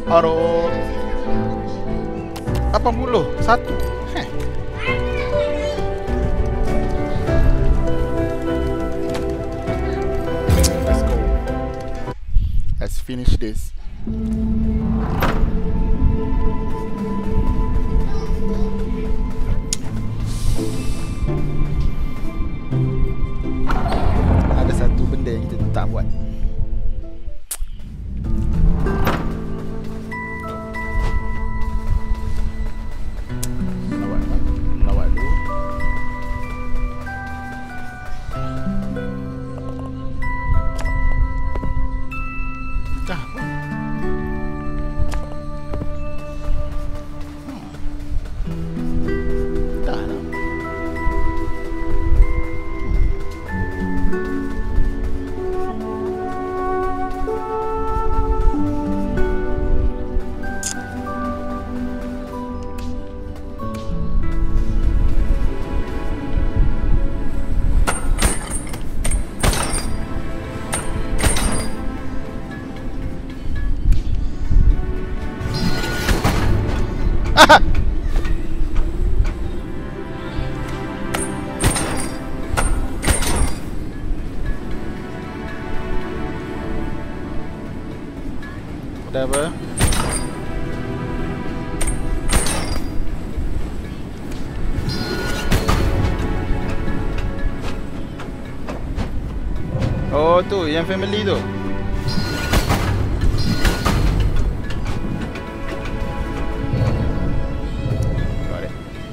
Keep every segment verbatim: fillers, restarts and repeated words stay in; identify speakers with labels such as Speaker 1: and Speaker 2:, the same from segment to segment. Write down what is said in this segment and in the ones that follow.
Speaker 1: Aduh. lapan puluh satu. Heh. Let's go. Let's finish this. Ada satu benda yang kita tak buat. Ada apa? Oh tu, yang family tu. Got it.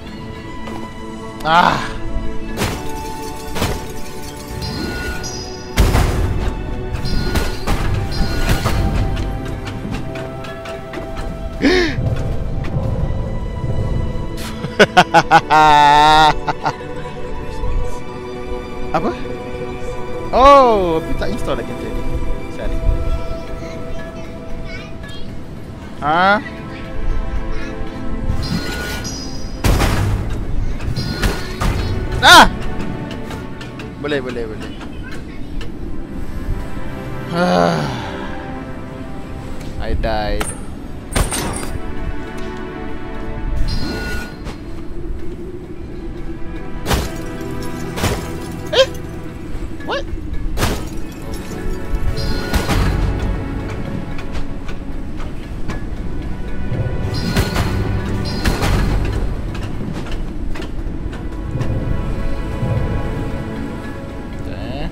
Speaker 1: Ah. Apa? Oh, tapi tak install lagi jadi. Sorry. Ha? Ah! Boleh, boleh, boleh. I died. What? Okay.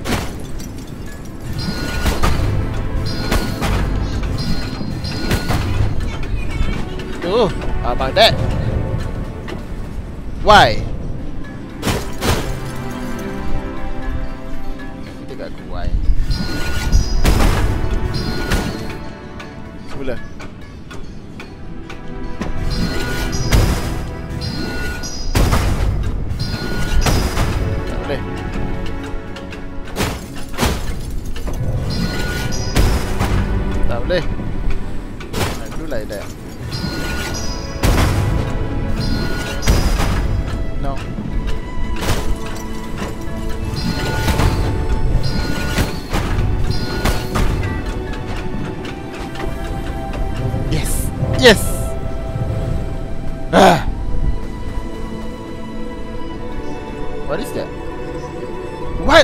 Speaker 1: Oh, how about that? Why? Why? Semula. Tak boleh. Tak boleh. I do like that. No. Yes. Ah. What is that? What?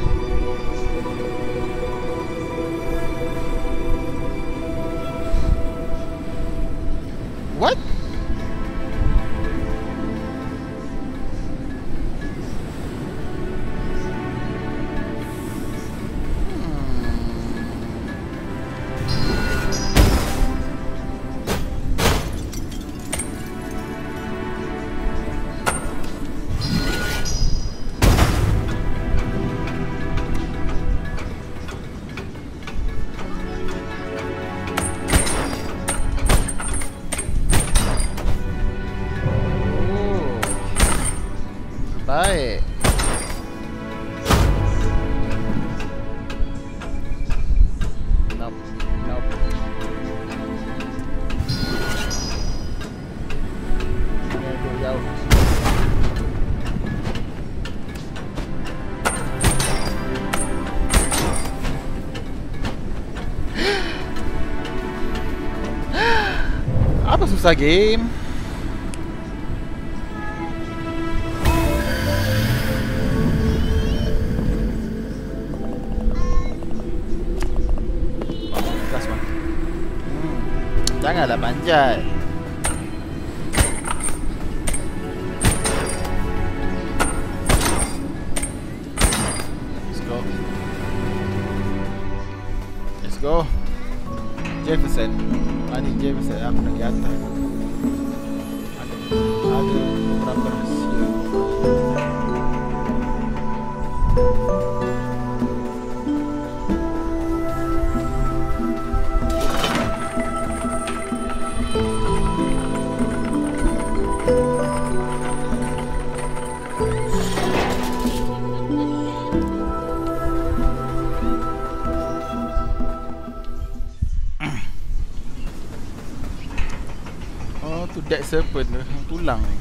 Speaker 1: What? Baik. Nope. Nope. Ini tu jauh. Apa susah game? Janganlah panjat. Let's go. Let's go. Jefferson. Mana Jefferson? Aku nak di atas. Ada, ada beberapa rahsia. Dead serpent tu, tulang ni.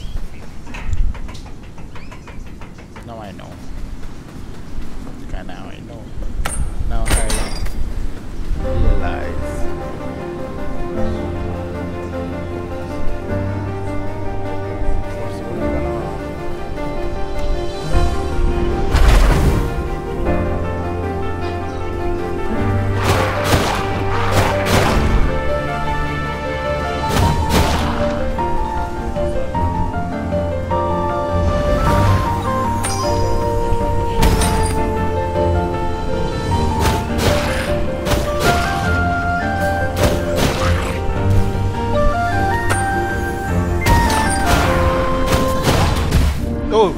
Speaker 1: Now I know. Kan now I know. Now I realize. Oh.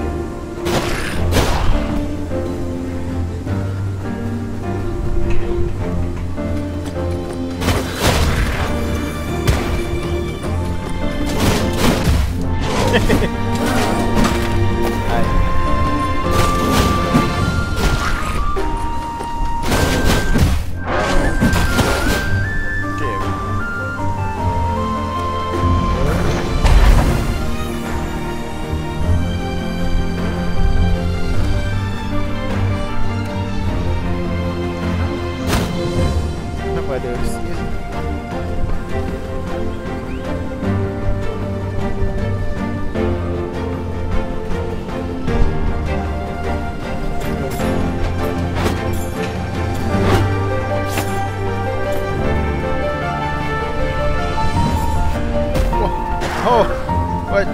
Speaker 1: Oh, what?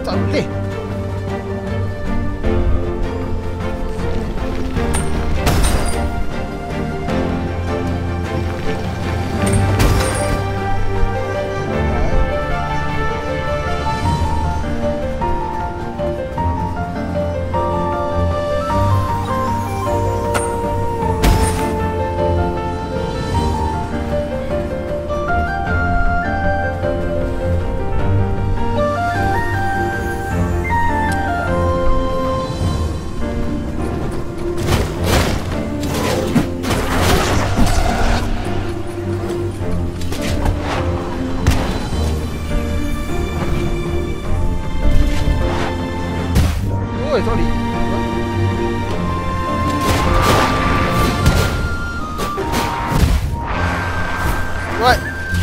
Speaker 1: Tak boleh. Oh, sorry. What?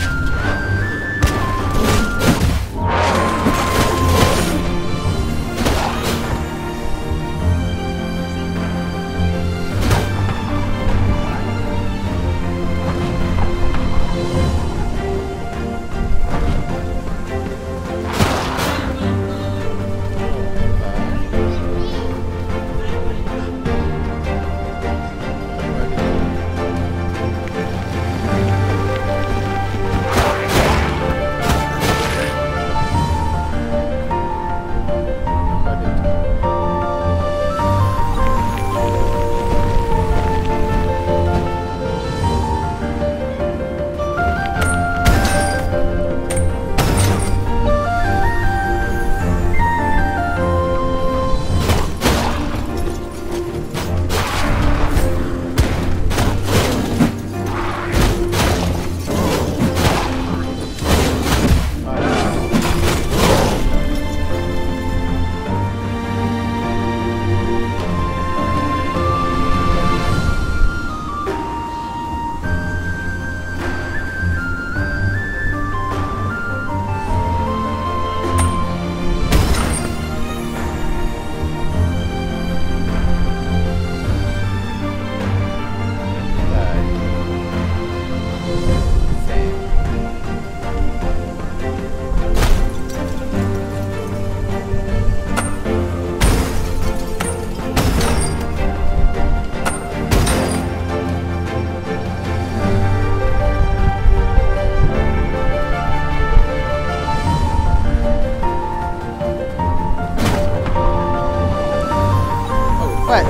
Speaker 1: What?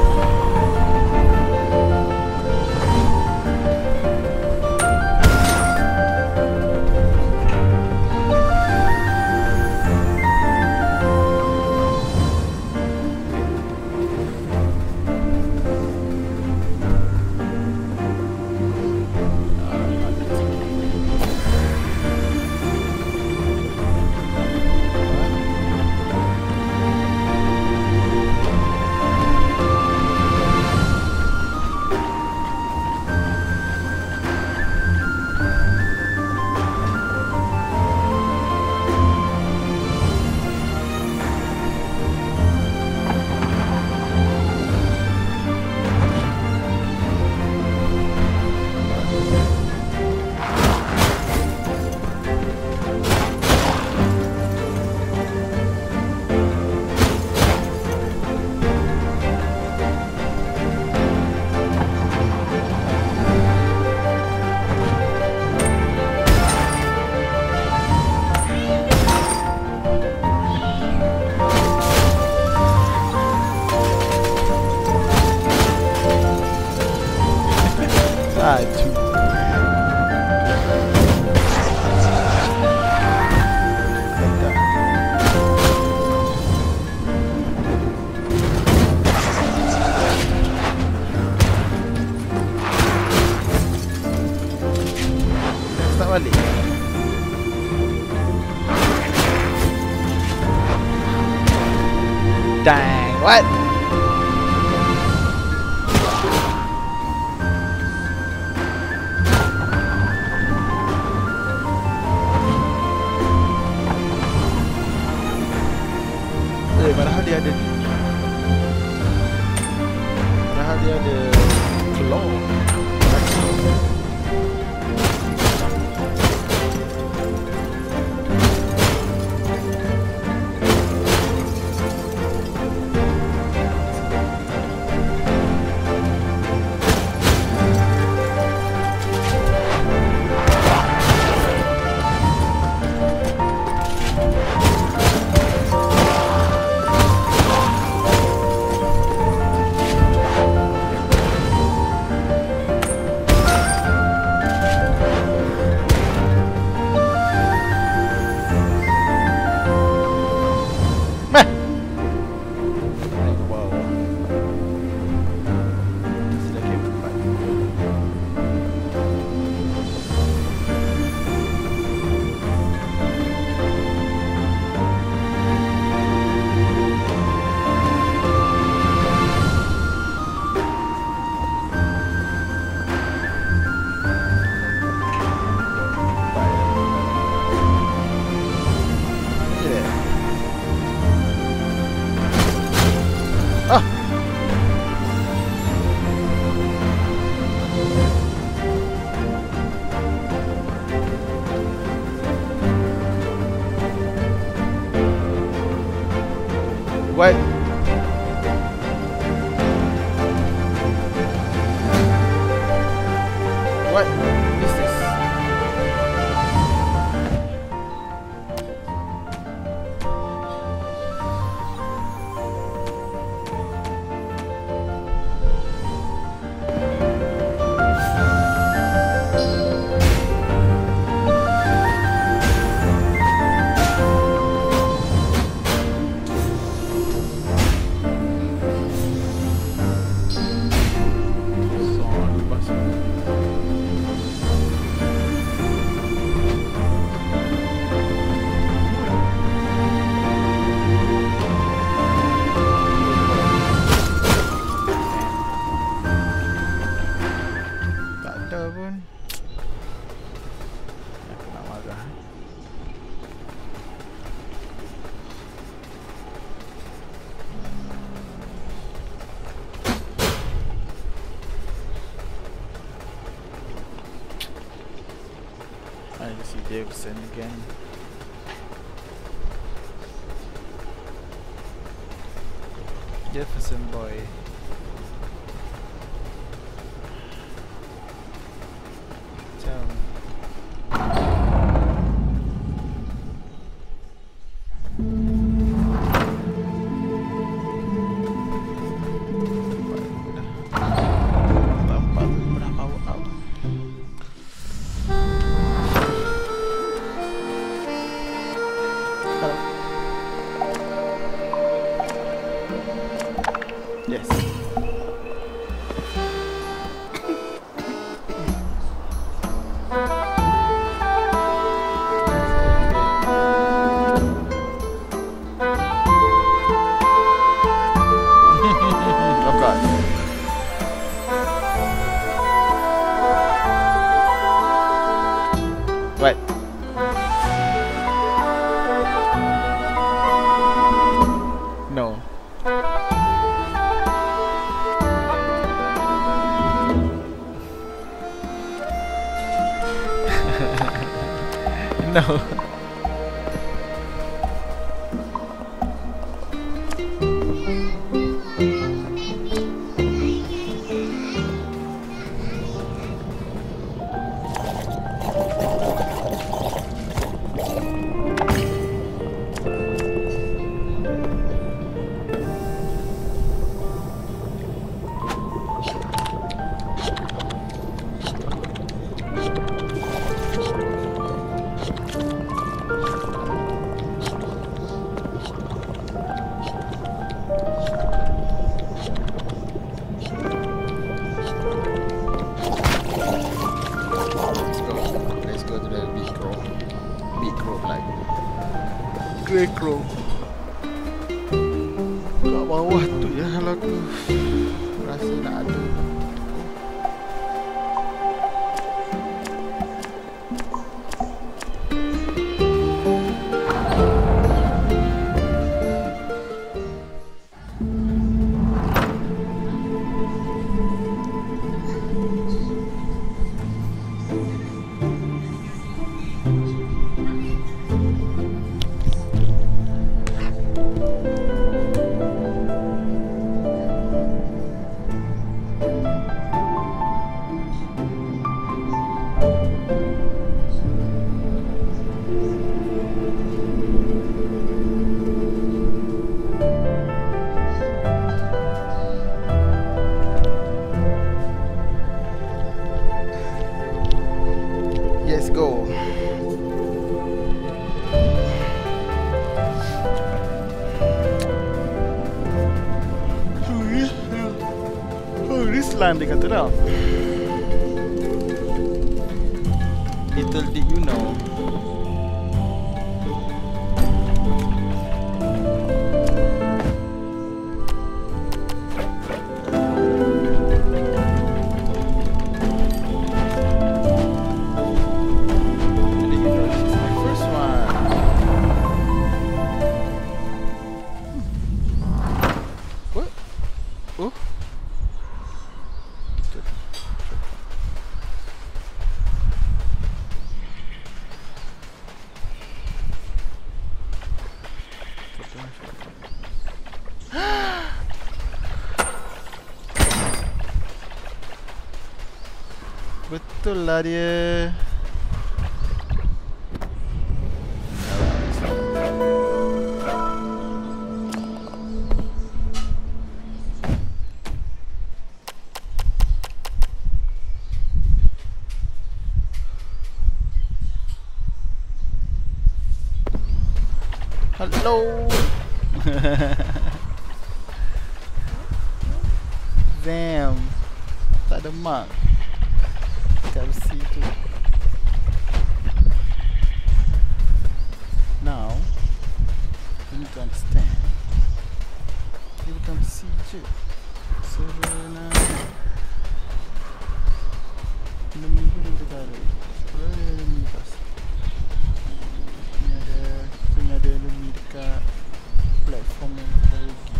Speaker 1: balik. Dang, what? Eh, padahal dia ada ni. Padahal dia ada claw. What? What is this? Davidson again. Jefferson boy. Ciao. What? No. No. Crow. Kat bawah tu je hal aku rasa nak ada. Let's go. Oh, this land dia kata dah. Little did you know. Betul lah dia. Hello. Damn. Tak ada mark kat besi tu. Now you need to understand, dia bukan besi je. Serena enemy dulu dekat ada. Boleh enemy pas. Ni ada, ni ada enemy dekat platform yang kita pergi.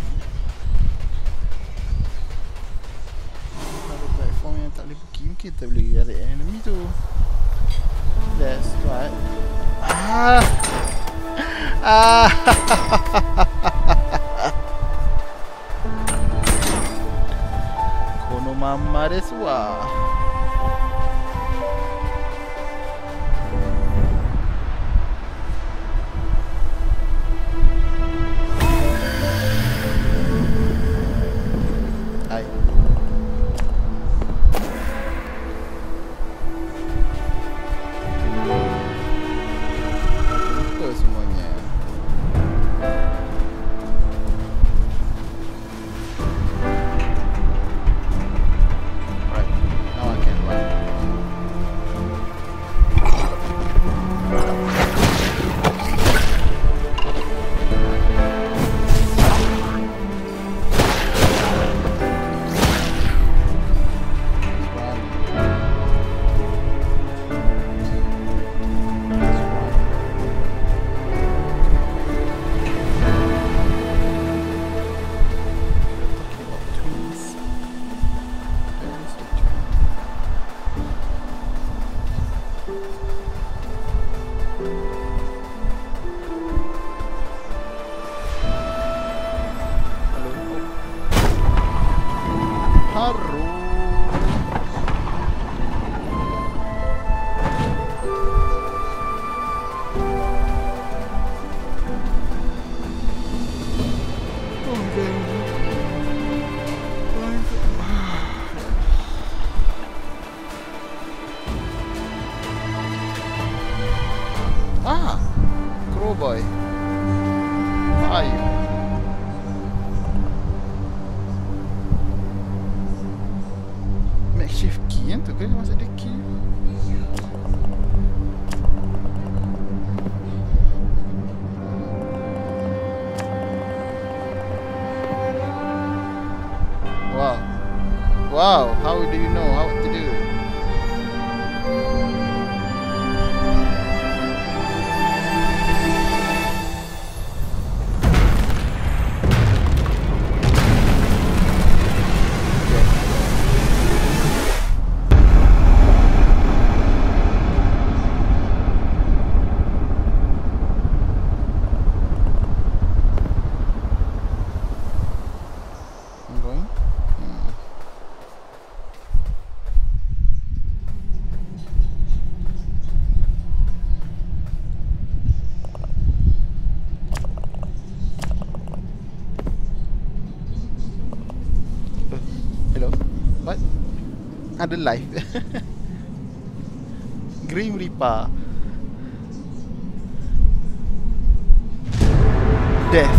Speaker 1: Ada platform yang tak boleh pergi, mungkin kita boleh tarik enemy tu. That's right. Ah. Ah. Kono mamma desu wa. Hai. Lupa semuanya. Right, now I can run. Haru. Oh, baby. Ah, Crowboy. Ayo. Makeshift key yang tu ke? Masa ada key. Wow. Wow, how do you know how to do? I'm going. Hmm. Hello. What? Ada live. Grim Reaper. Death.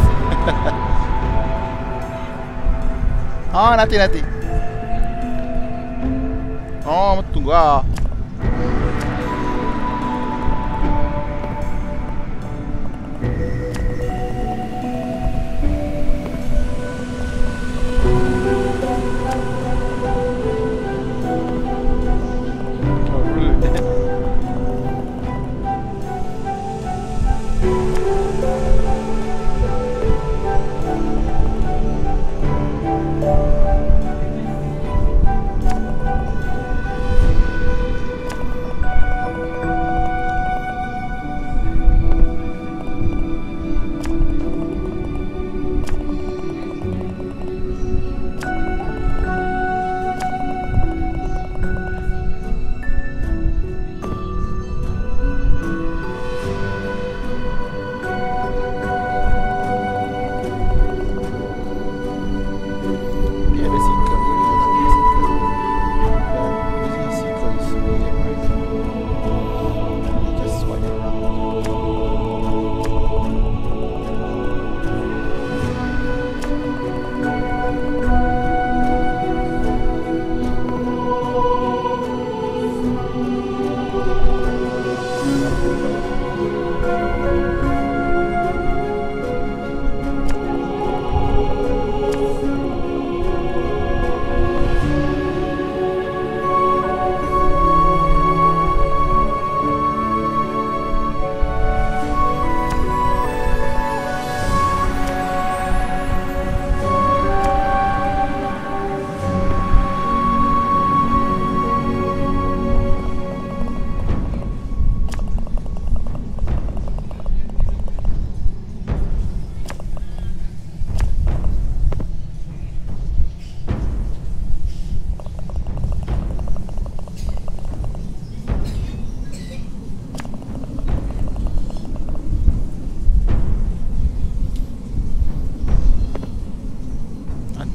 Speaker 1: Oh, nanti nanti. Oh, tunggu ah. Oh, rude.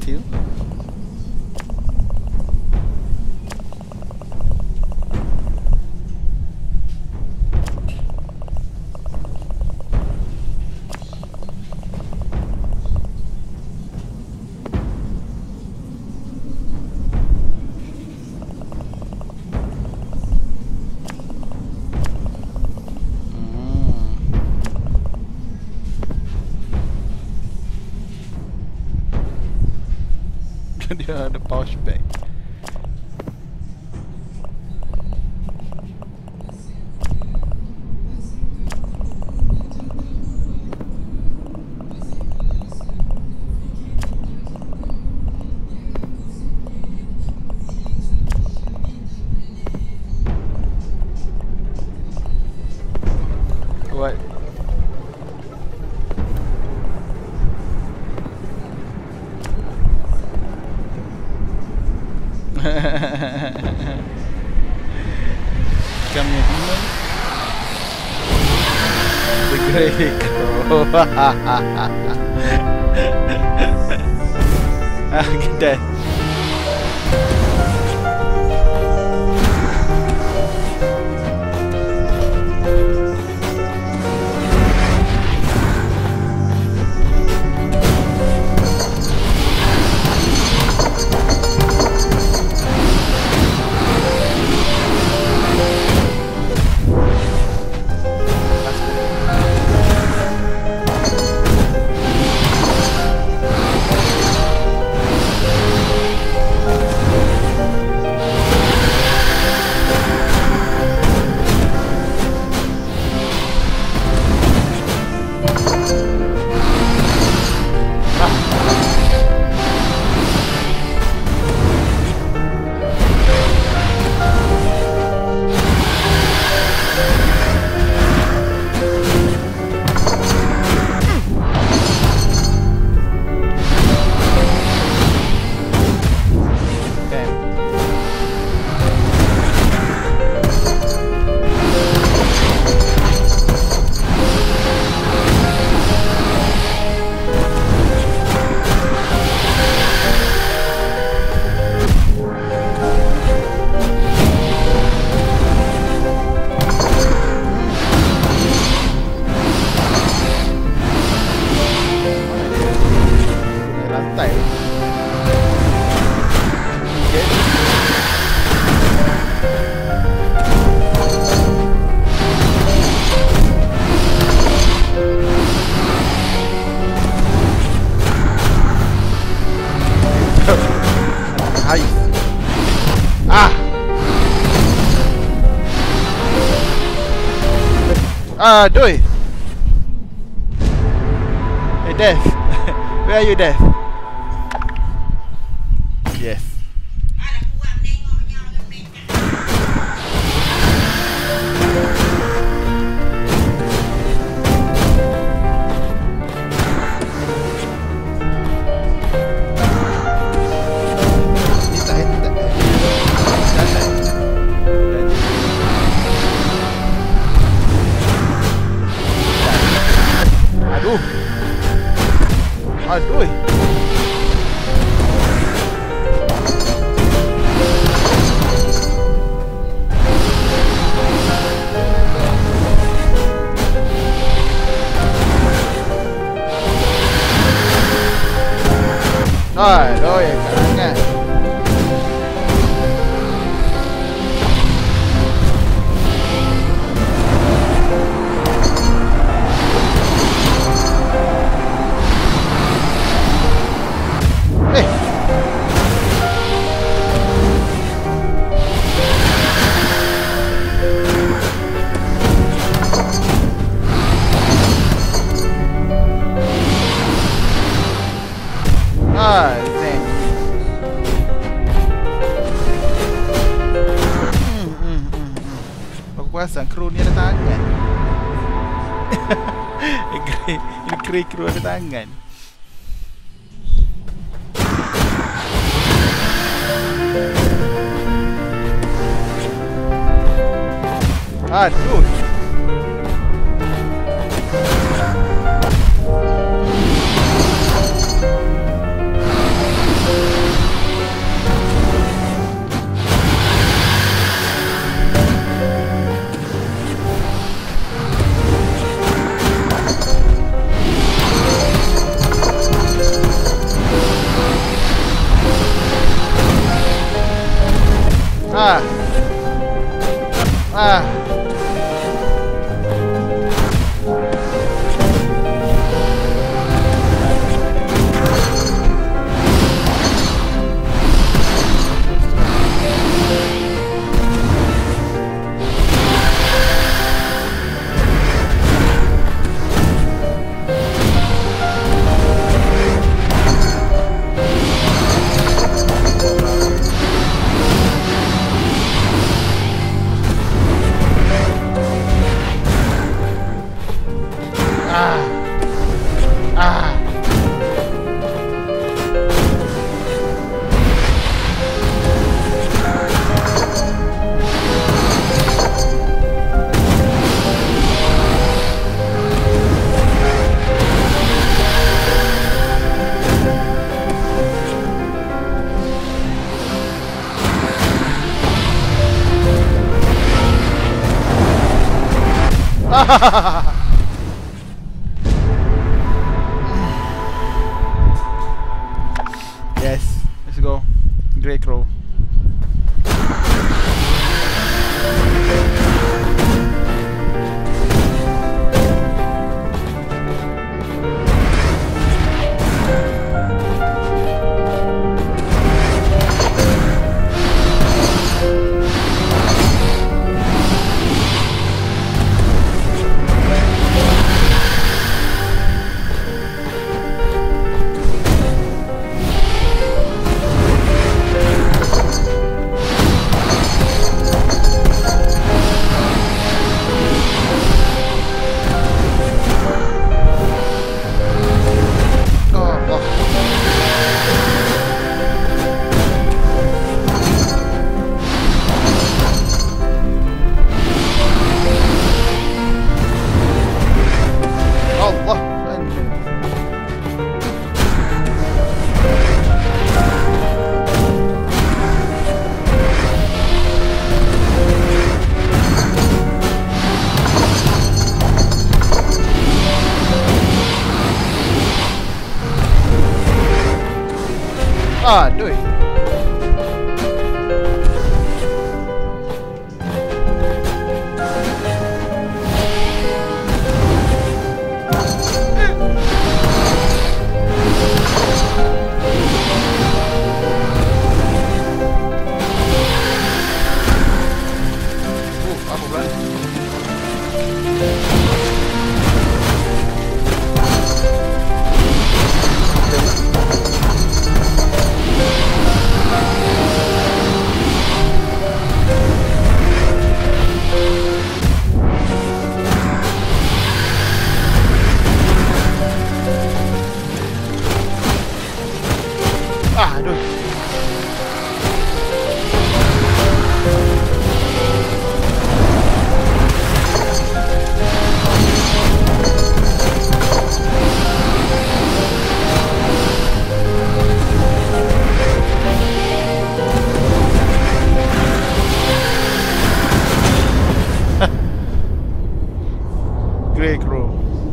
Speaker 1: kecil. Dia ada pouch bag. What? Become a demon? The Great. Ah, get that. Ah, doi. Hey, Death. Where are you, Death? Yes. Aduh. Aduh, ya karangan. Ah, Zen. Hmm, hmm, hmm. Aku perasan kru ni ada tangan. Ini kru ada tangan. Aduh. Ah. Yes, let's go. Grey Crow. Aduh. Uh, apa pula? Aduh. Grey Crow.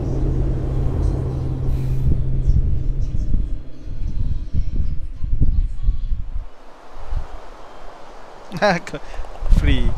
Speaker 1: Free.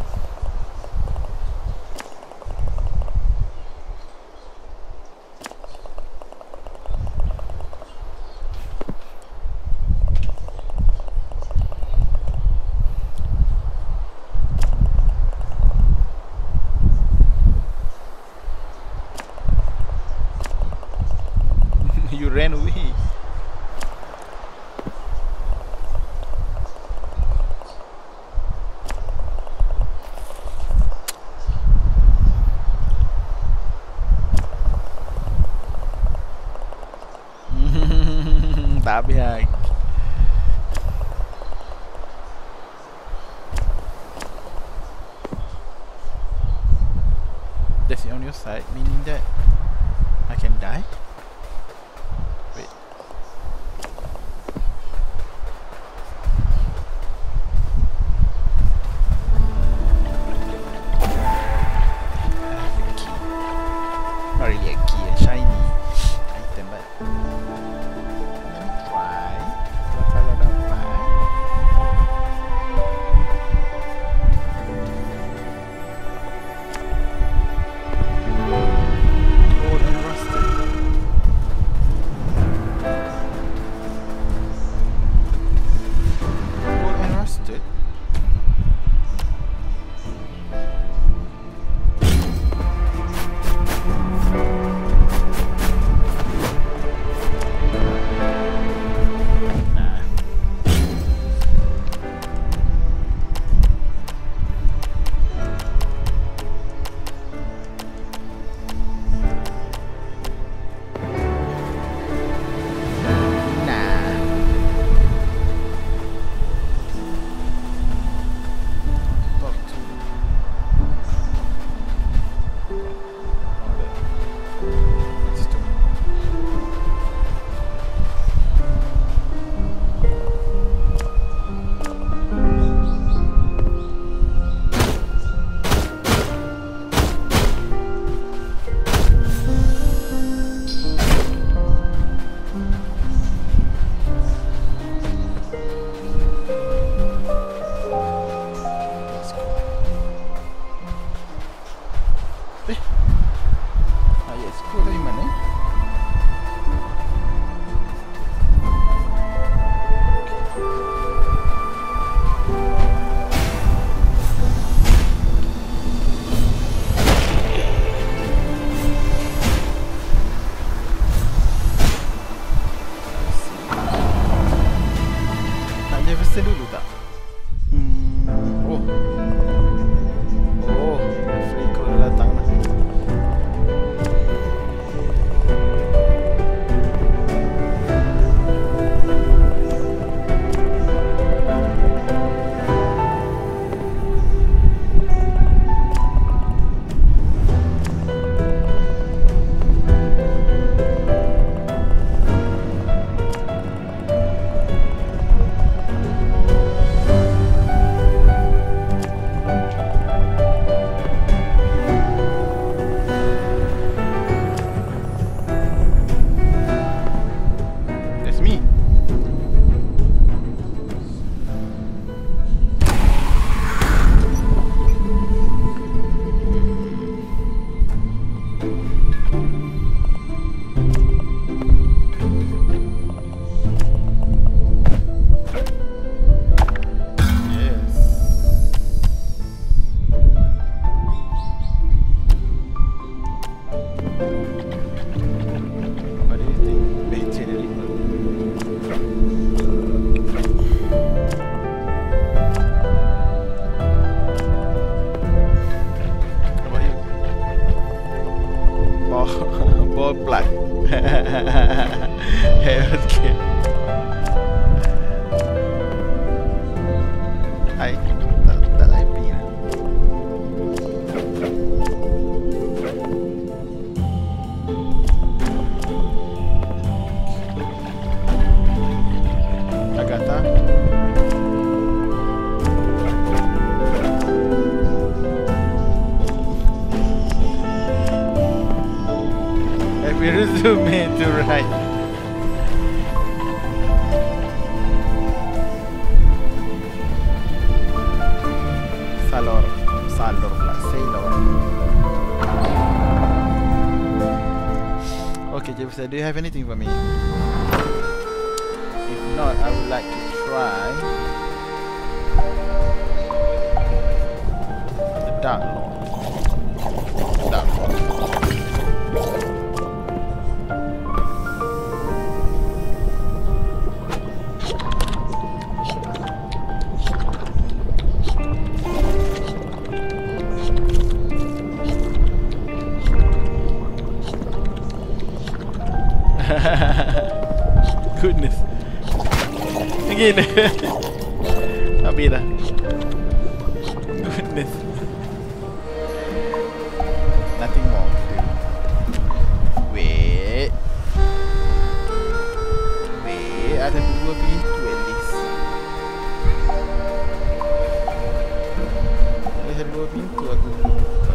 Speaker 1: You ran away. Tak biar. That's it on your side, meaning that I can die? Wait. Not really a key, a shiny item, but let me try. Kalau dapat. pesen dulu tak? Hmm, oh. Oh, free call datang lah. Do you have anything for me? If not, I would like to try the Dark Lord. Dark Lord. Goodness. Again. Habis dah. Goodness. Nothing more. Wait. Wait, ada dua pintu at least. Ada dua pintu aku buka.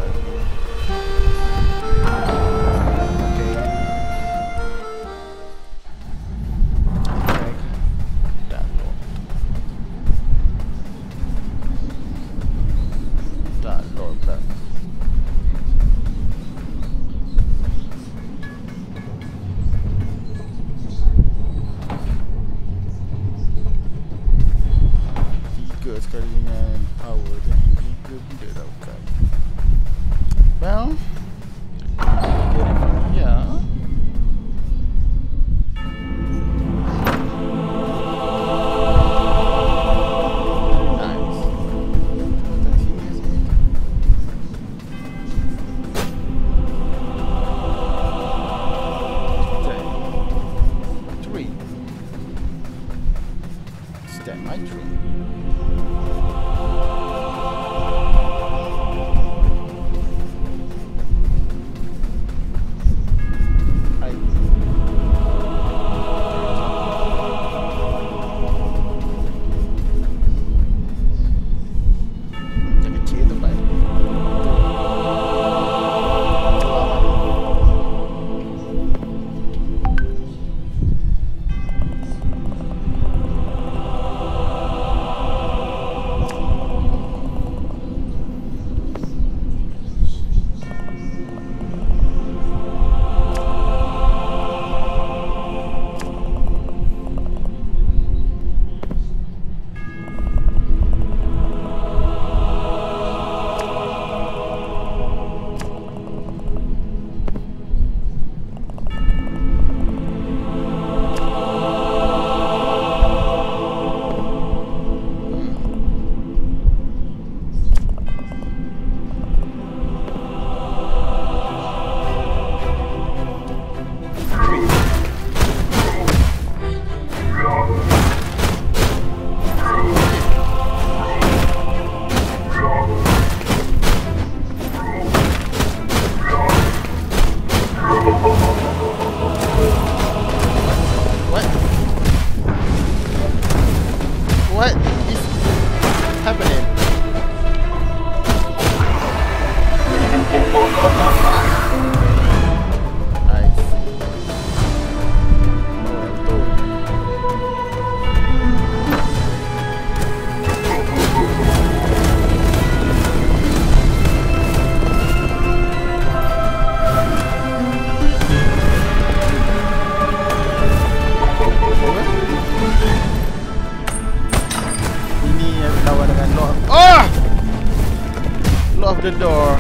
Speaker 1: the door.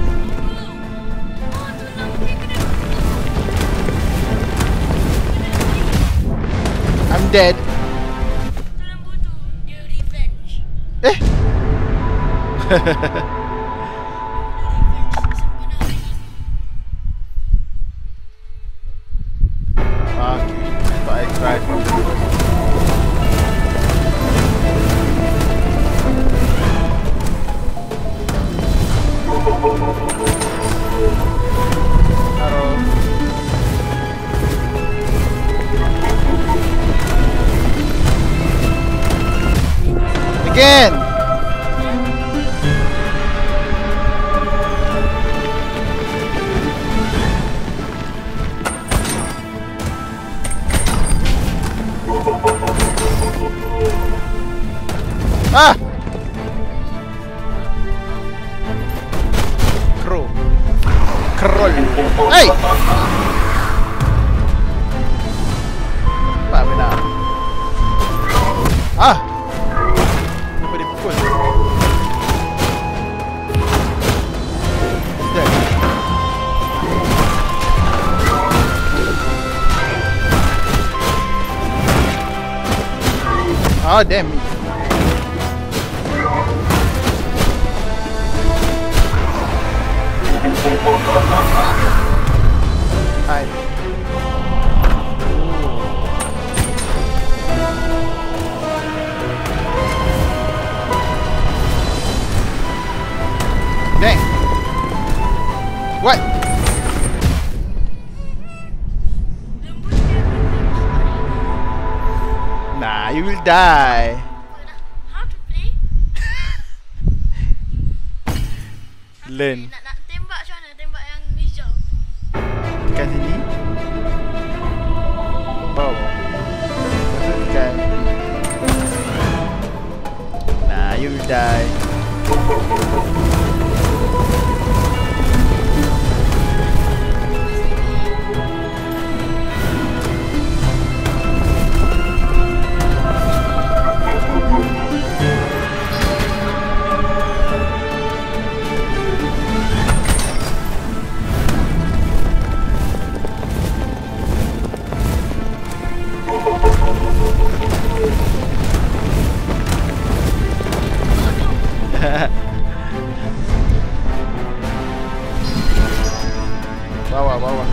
Speaker 1: I'm dead. Eh. Okay, but I tried from the first. Hello. Again. Ah! Crow. Kroll. Hey! Apa benar? Ah! Kenapa dia pukul? What's that? Ah, damn it. Hi. Dang. What? Nah, you will die.
Speaker 2: How to play?
Speaker 1: Learn.
Speaker 2: Nak, nak tembak macam mana? Tembak yang hijau.
Speaker 1: Tekan sini. Bawah. Tekan. Nah, you will die. Bawah, bawah.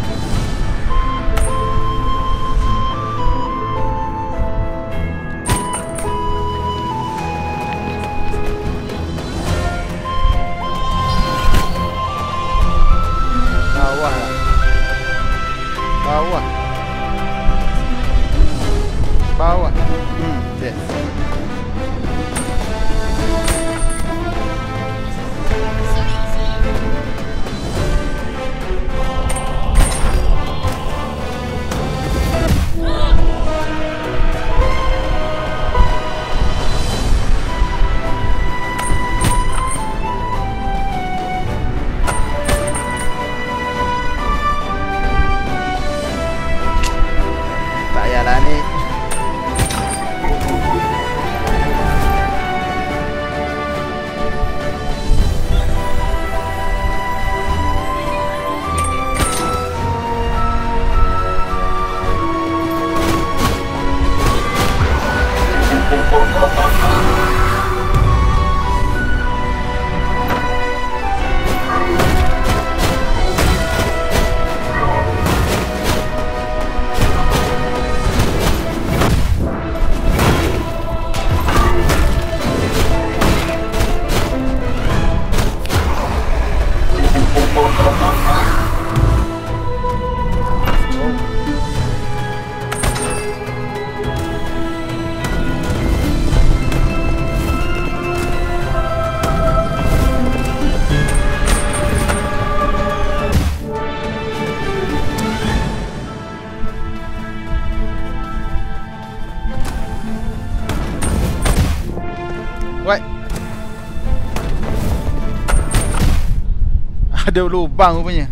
Speaker 1: Bawah lah. Bawah. Bawah. Hmm, yes. Tak payahlah ni. What? Ada lubang rupanya.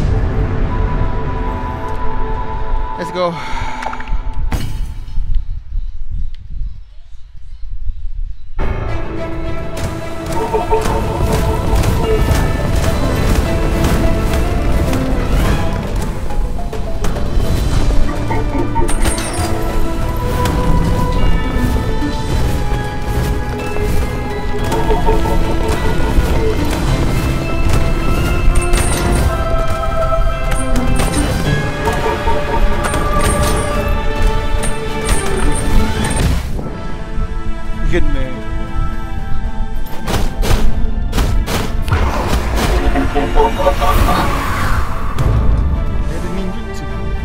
Speaker 1: Let's go. Kena. Dia ada ninjutsu.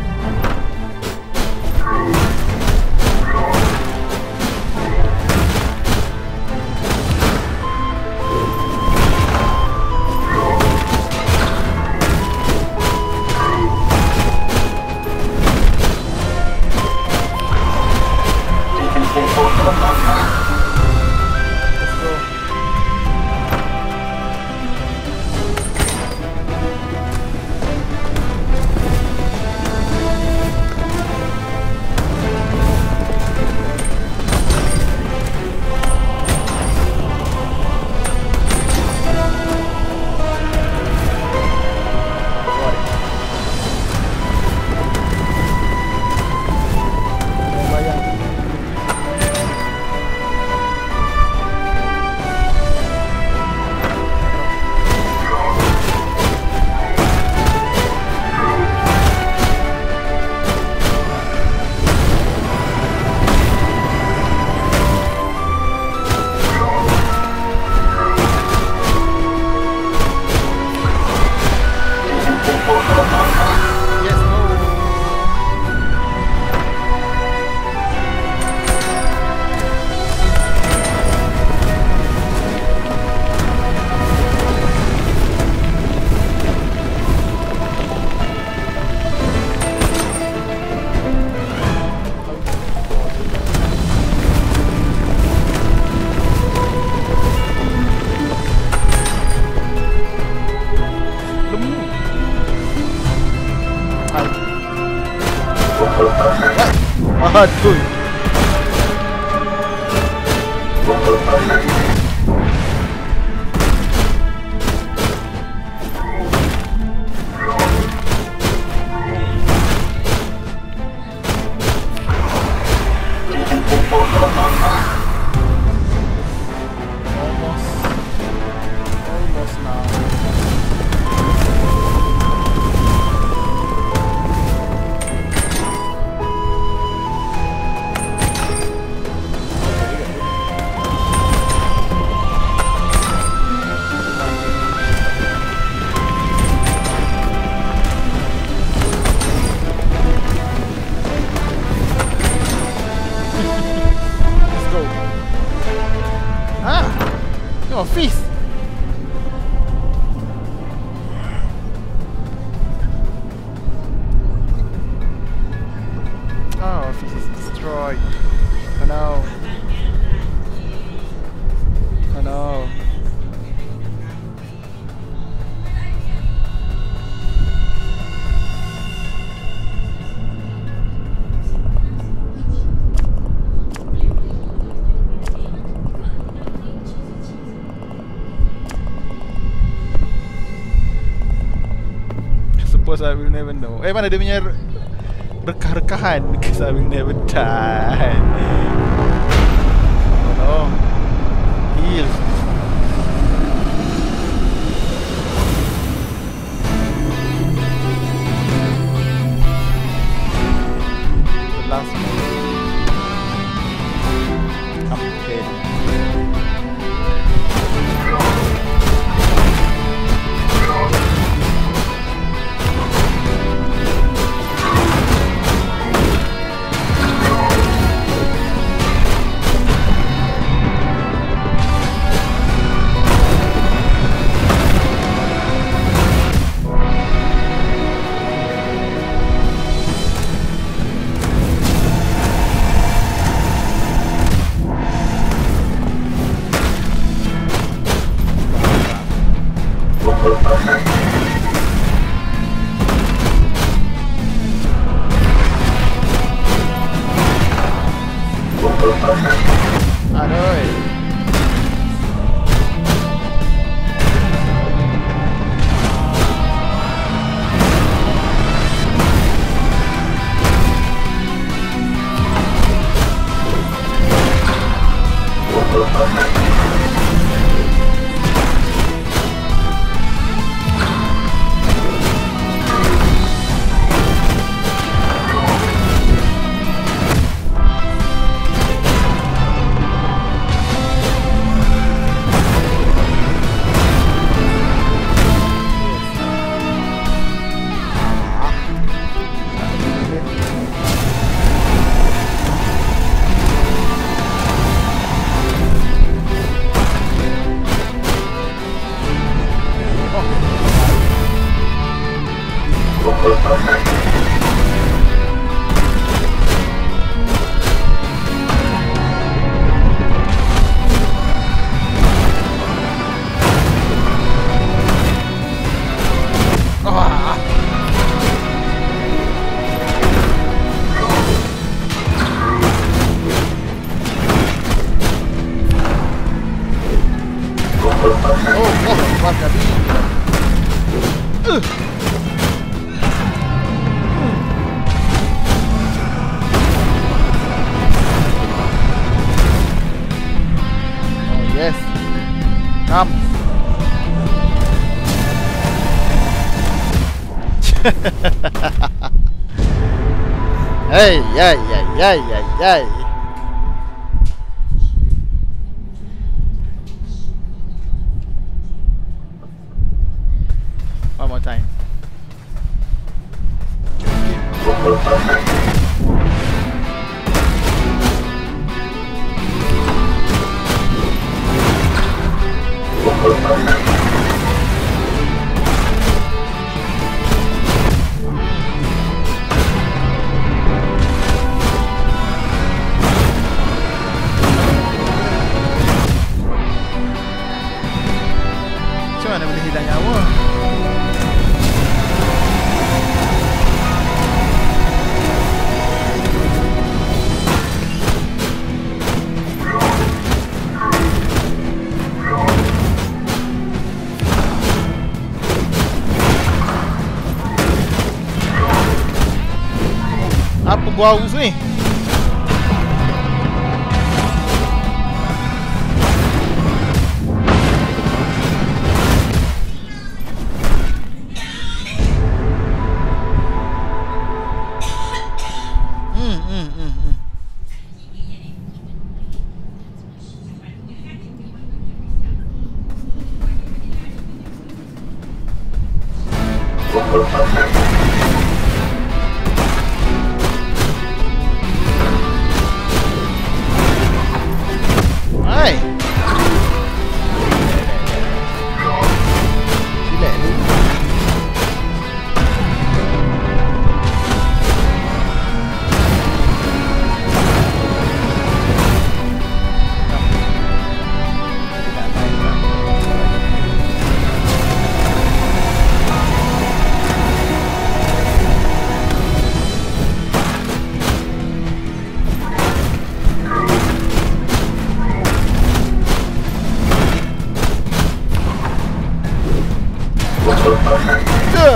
Speaker 1: Aduh. Fist. Oh, fist is destroyed. Oh no. Oh no. I will never know. Eh, mana dia punya rekah-rekahan? Because I will never die. Oh no. Heal. The last one. Okay. Hey, yay, yay, yay, yay, yay. One more time. Macam mana boleh hilang nyawa? Apa bau ni? Hmm, hmm, hmm, hmm. Hai. Relax dulu. Duh.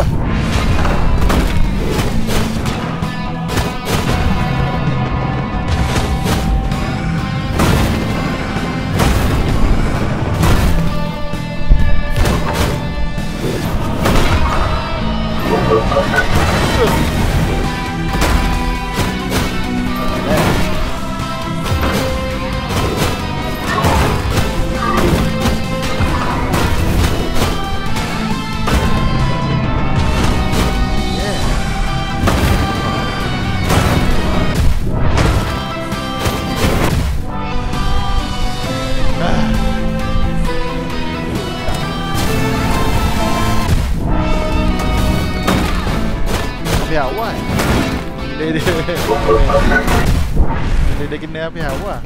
Speaker 1: Api awal. Dia dia dia, dia kena api awal.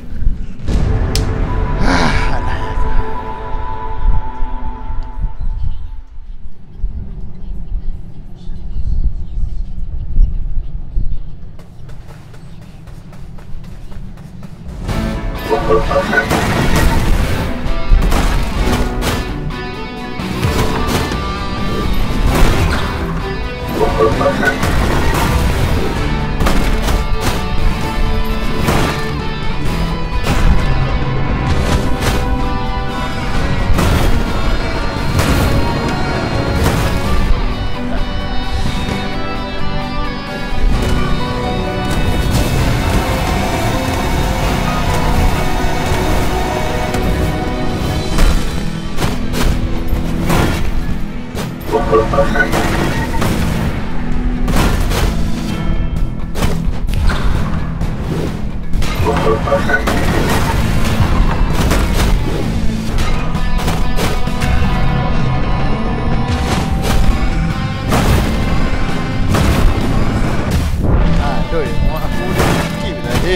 Speaker 1: Aduh, mak aku dah skip tadi.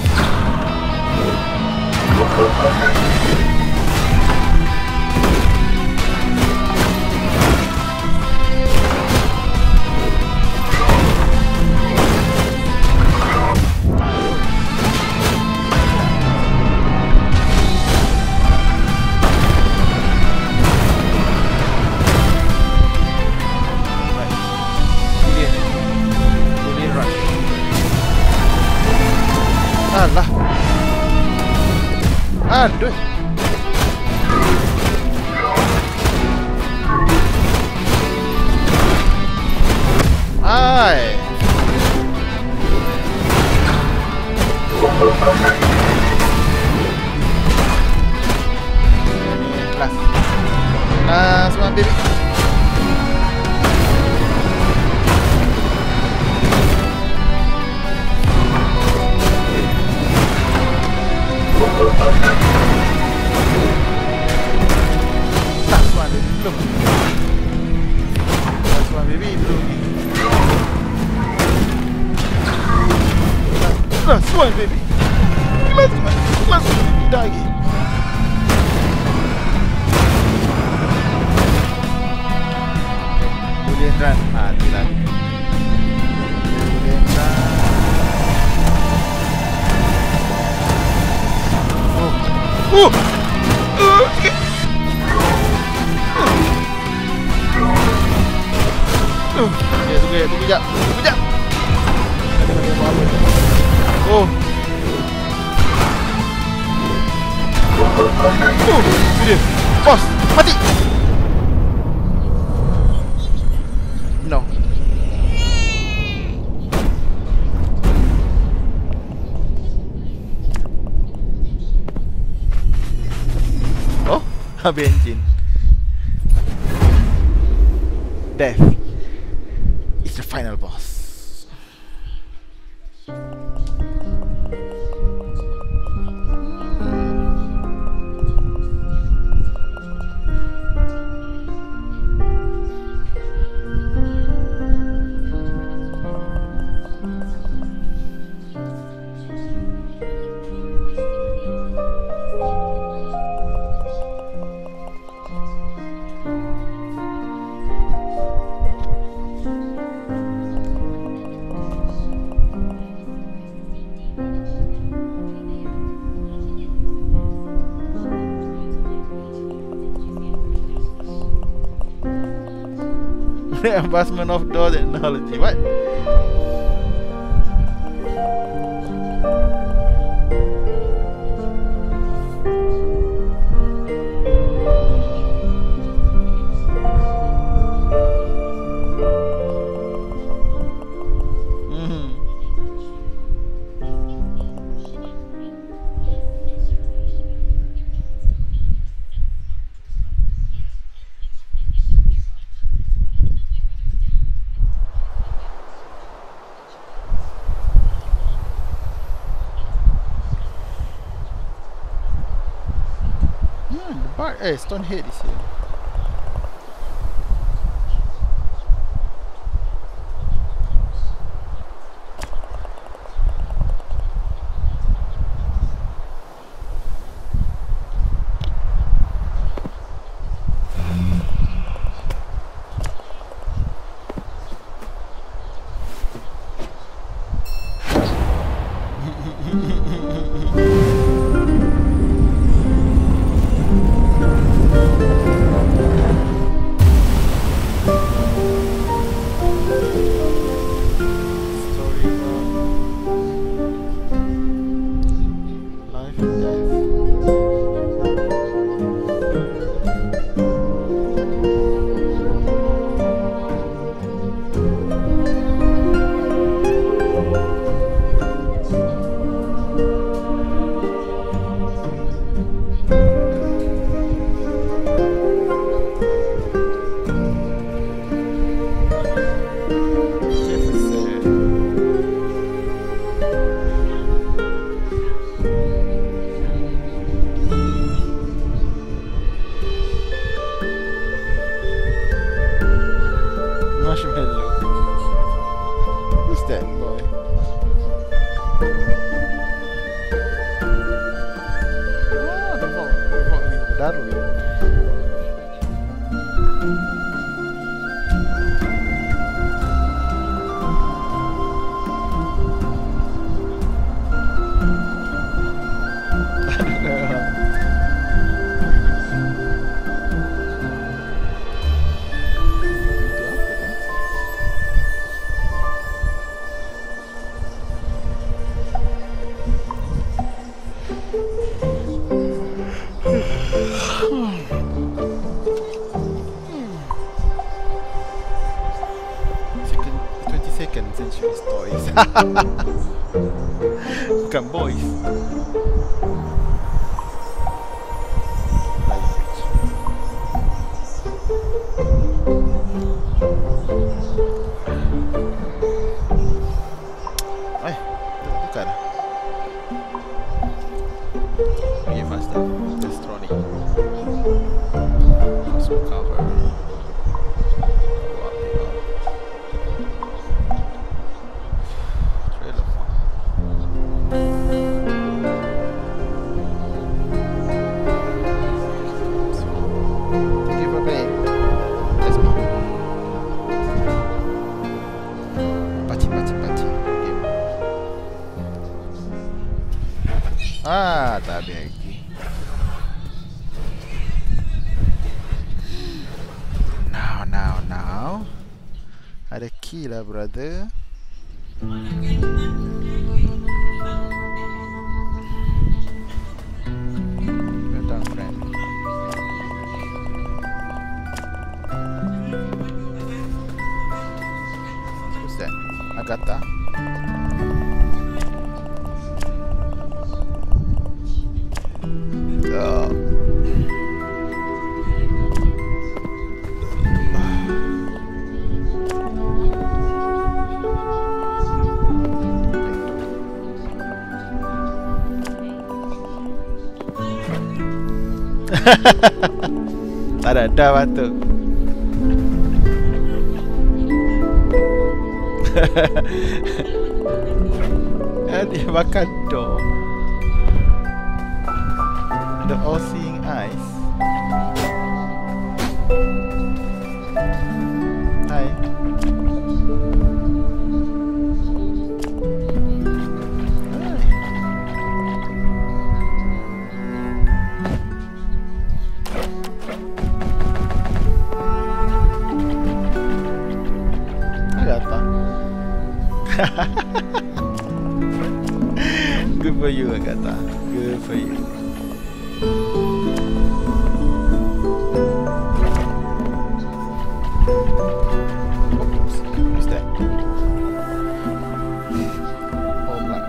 Speaker 1: Alah. Aduh. Ai. Last. Last one, baby. Last one, baby. Belum. Last one, baby. Belum. Last one, baby. Last one. Last one, baby. Dah lagi. Julian run. Ah, tidak. Julian run. Oh. Oh. Uh, okay. Uh. Ya, tunggu ya, tunggu sekejap. Tunggu sekejap. Ada apa-apa. Oh. Oh, video. Bos, mati. No. Oh, habis engine. Death is the final boss. Advancement of door technology. What? Mm-hmm. Bar eh Stonehead is here. Bukan boys. Eh, bukan. Okay, faster. Destronic. Cosmo cover. Ah, tak ada lagi. Now, now, now. Ada key lah, brother. Get down, friend. Who's that? Agatha? Uh. Tak ada dah batuk. Dia makan door. The all-seeing eyes. Hi. Agatha. Good for you, Agatha. Good for you. Who's that? Oh, black.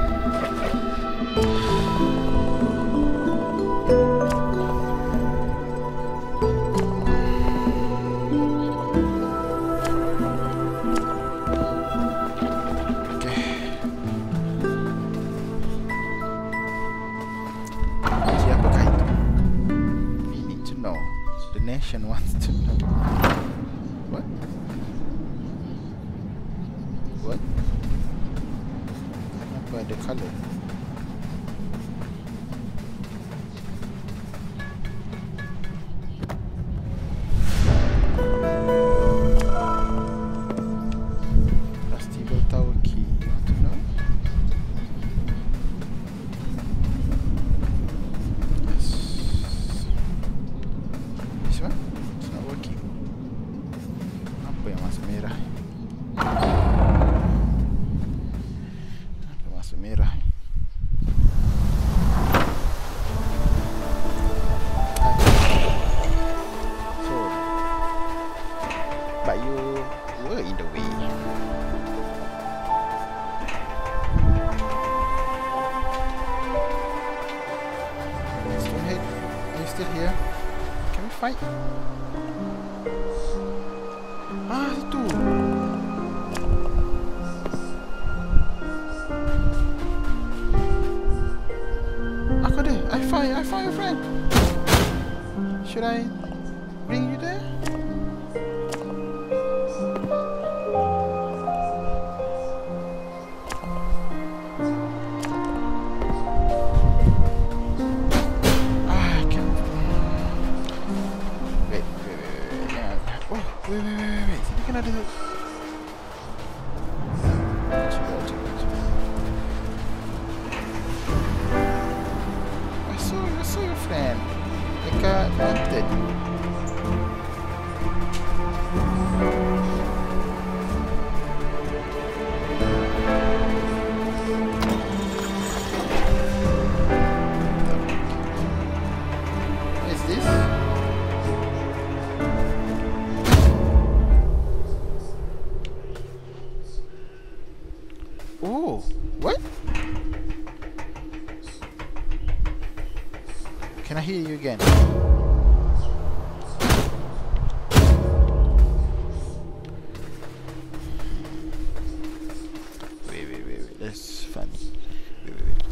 Speaker 1: Okay. Siapakah itu? We need to know. The nation wants to know. What? What? Apa ada color? Rusty Tower key. You want to know? Yes. This one? It's not working. Apa yang masuk merah? Apa masuk merah? So, but you were in the way. Stonehead, are you still here? Can we fight? Ah, itu. Aku ada. I find, I found your friend. Should I bring you there? Ah, I can't. Wait, wait, wait, wait. Yeah. Oh, wait, wait, wait, wait, wait. Sini kan ada. Coba, coba, coba. I saw, I saw your friend dekat mountain. What is this? Can I hear you again? Wait, wait, wait, wait. That's funny. Wait, wait, wait.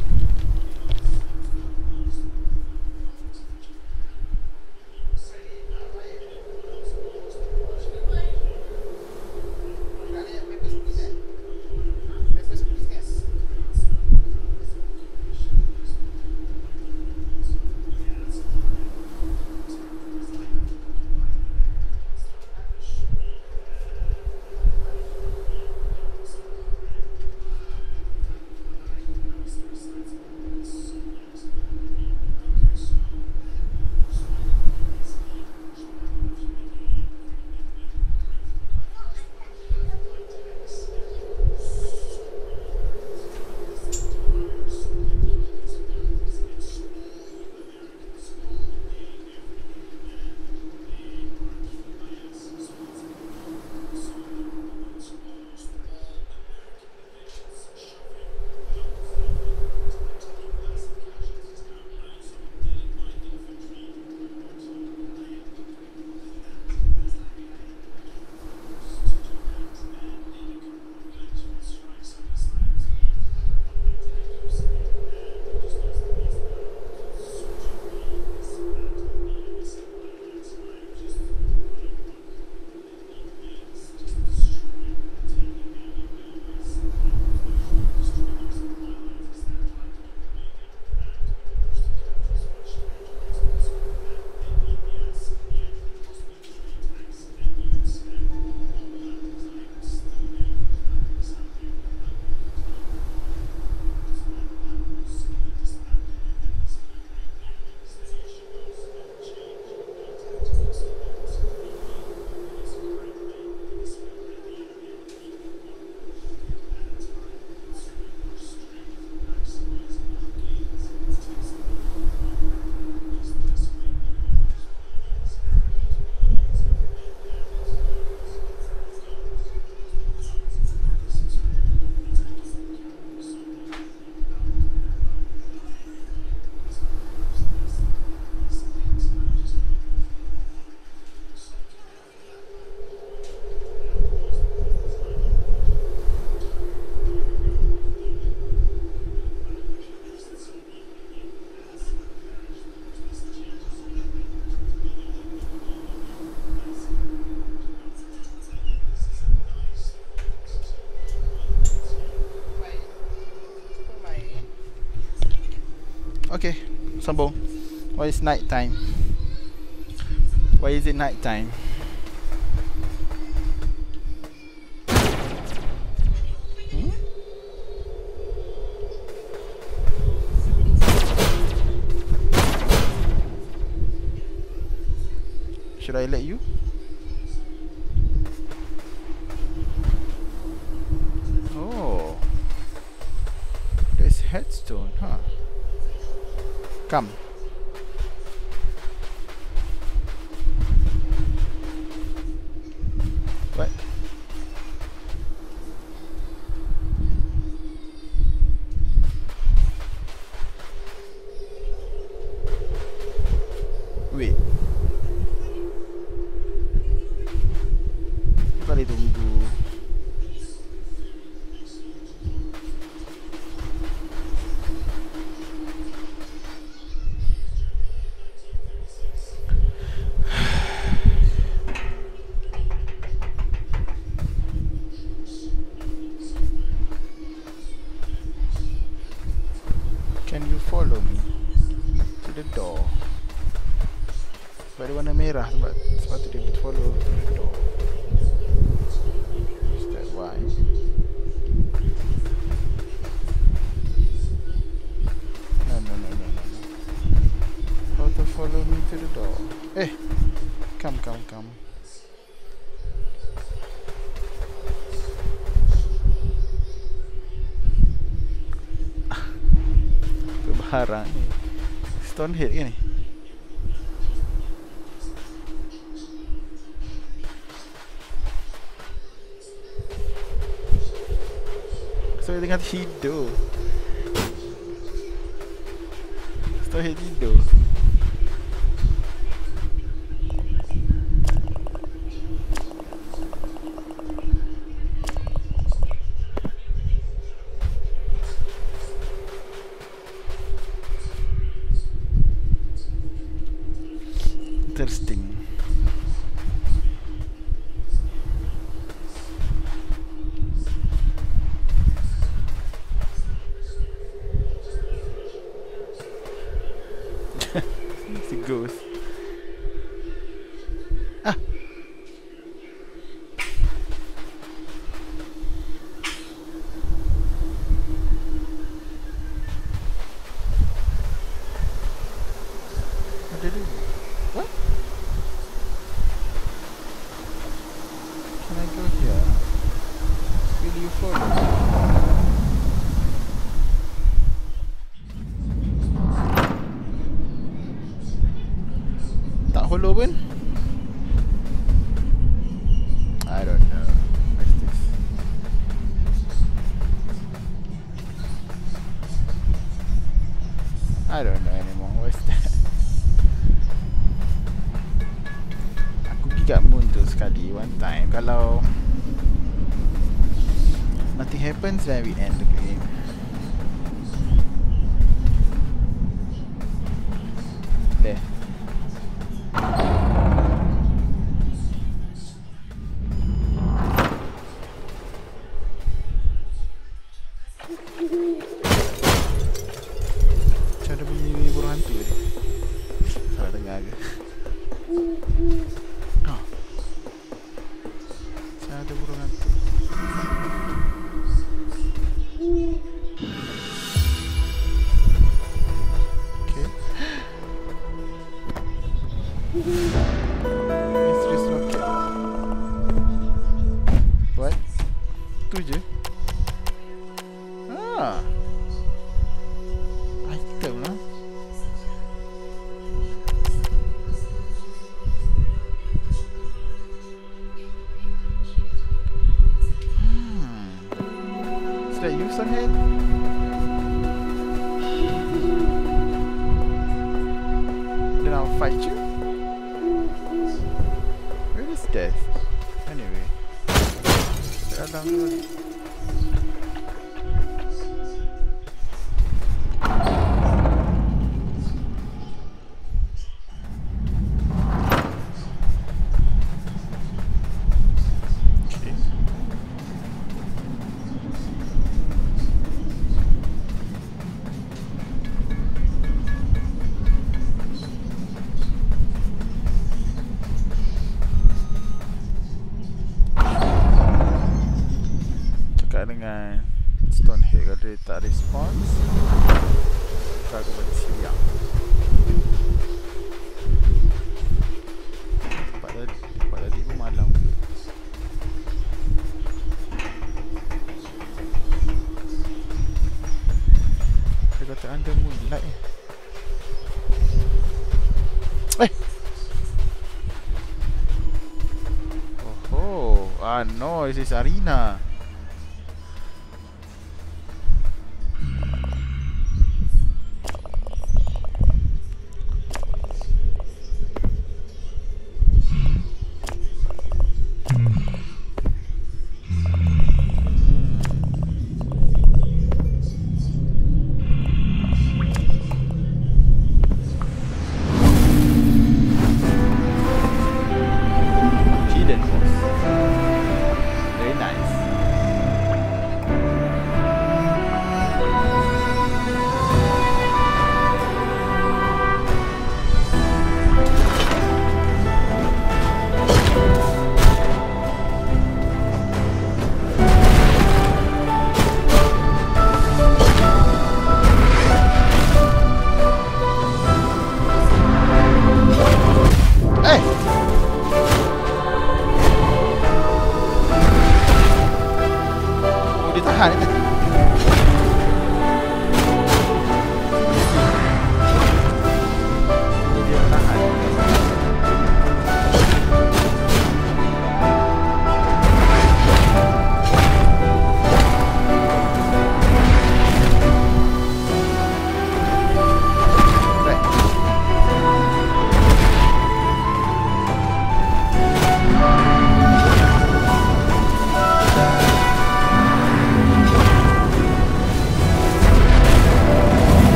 Speaker 1: Okay, sambung. Why is night time? Why is it night time? Hmm? Should I let you? Oh, there's headstone, huh? Come. What? Wait. Kali tunggu. Can you follow me to the door? Sebab dia warna merah, sebab sebab tu dia follow to the door. Is that why? No, no, no, no, no, no. How to follow me to the door? Eh, come, come, come. Barang ni Stonehead ke ni? So dia tengah tidur. Stonehead tidur. Interesting. It's a ghost. Ah. Ada dia. What? Can I go here? Will you follow me? Tak hollow pun? I don't know. What's this? I don't know anymore. What's that? Aku gigat moon tu sekali one time. Kalau nothing happens, then we end the game. There. Macam ada bunyi burung hantu ni. Salah dengar ke? Oh. Macam ada burung hantu. Okay. Mysterious rocket. What? Tu je? Ah. Item lah. Hmm. Is that you, Sunhead? Then I'll fight you. Where is death? Anyway. Dalam dulu. Dengan Stonehead kalau dia tak response, maka aku bagi siap. Sebab tadi, sebab tadi pun malam. Dia kata anda moonlight eh. Eh! Oh oh, ah no, this is arena. Very nice.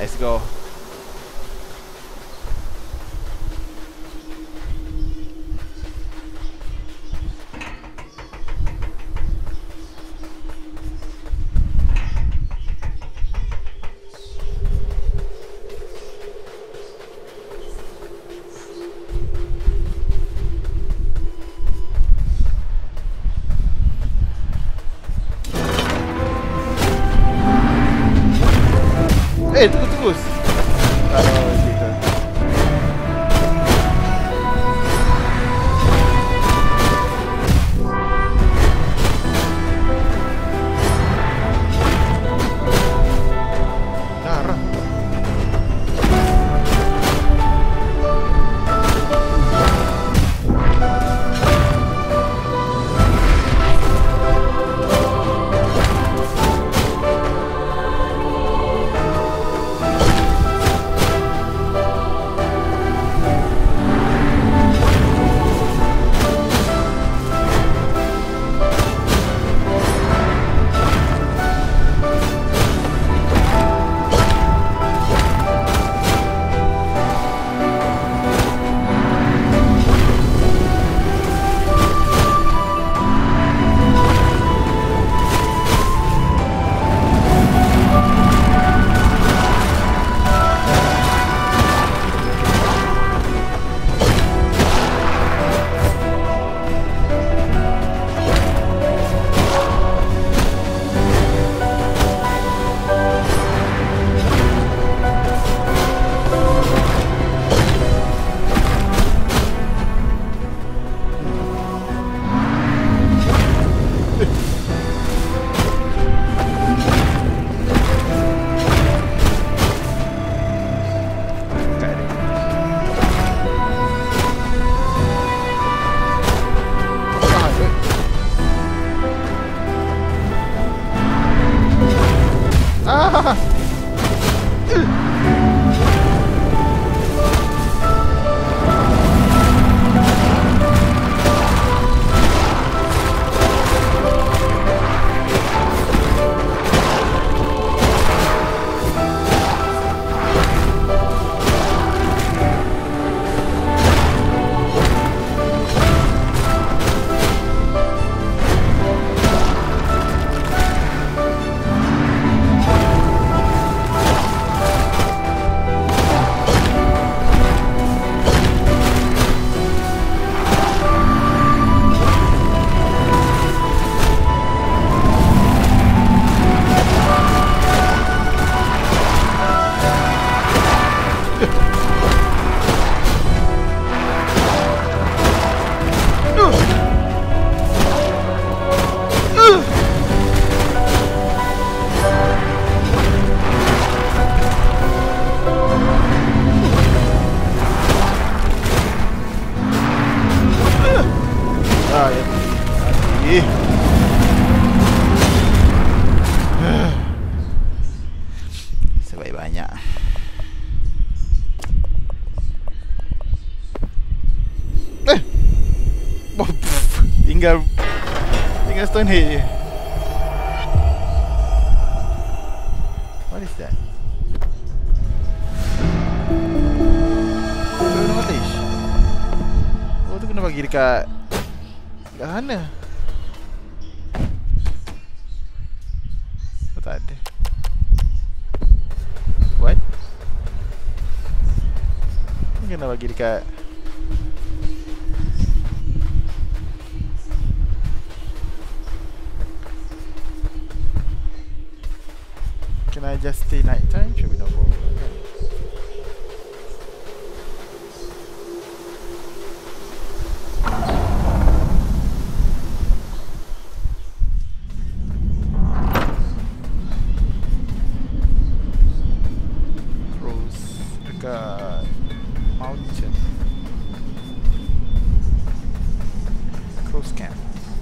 Speaker 1: Let's go. Eh, tunggu tunggu. Kalau gitu. Darah. Sebaik-banyak. Eh, oh, pff, tinggal tinggal Stonehenge je. What is that? Knowledge. Oh, tu kena bagi dekat dekat sana. Oh, tak ada. What? Ni kena bagi dekat Can I just stay night time? Should be no problem. Cross dekat mountain. Cross camp.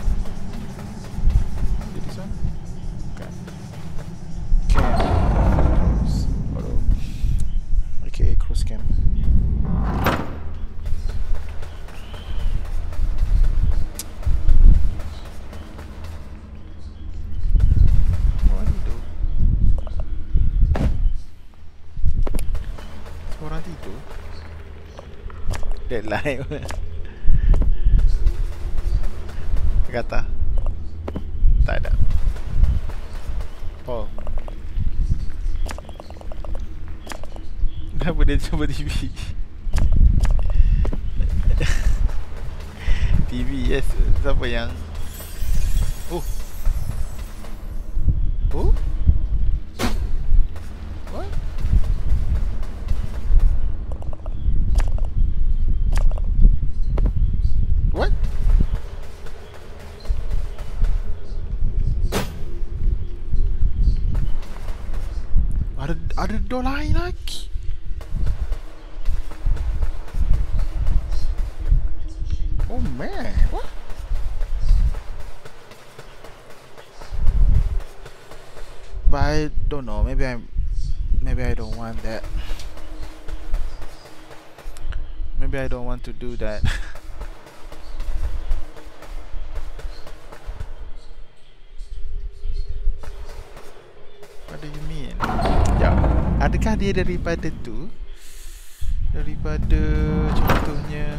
Speaker 1: Is this one? Okay. Camp. Cross. Hello. Okay, cross camp. What do you do? orang tidur. Deadline. Kata tak ada. Oh, kenapa dia cuba T V? T V, yes. Siapa yang Oh Oh What? What? Ada ada door lain lagi. Oh man, what? But I don't know. Maybe I'm. Maybe I don't want that. Maybe I don't want to do that. What do you mean? Ya, adakah dia daripada tu? Daripada contohnya.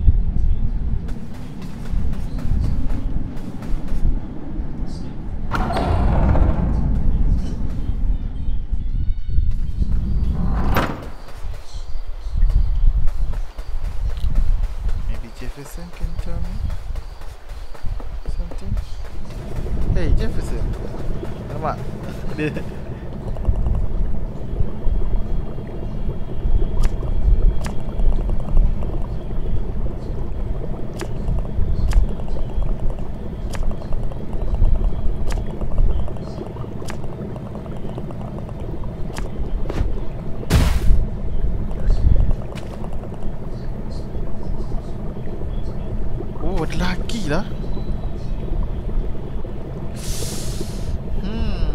Speaker 1: Jefferson can tell me something. Hey Jefferson, nampak dia. Oh, ada lagi lah. Hmm.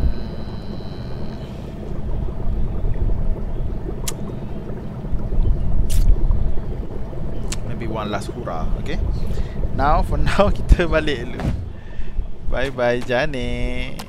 Speaker 1: Maybe one last hurrah, okay? Now, for now, kita balik dulu. Bye bye, Jane.